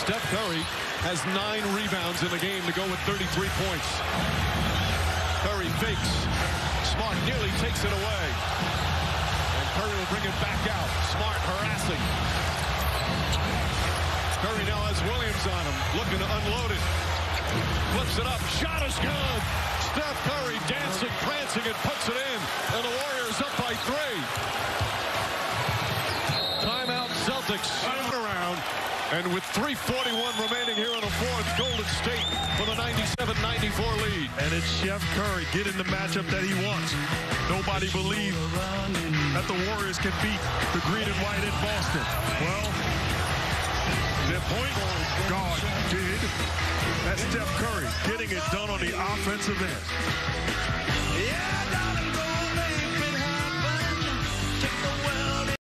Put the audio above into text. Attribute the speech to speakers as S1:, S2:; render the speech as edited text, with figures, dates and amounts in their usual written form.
S1: Steph Curry has 9 rebounds in the game to go with 33 points. Curry fakes. Smart nearly takes it away. And Curry will bring it back out. Smart harassing. Curry now has Williams on him, looking to unload it. Flips it up. Shot is good. Steph Curry dancing, prancing, and puts it in. And the Warriors up by 3. Timeout Celtics. Around. And with 3:41 remaining here in the fourth, Golden State for the 97-94 lead.
S2: And it's Chef Curry getting the matchup that he wants. Nobody believed that the Warriors can beat the green and white in Boston. Well, their point guard did. That's Steph Curry getting it done on the offensive end.
S3: Yeah,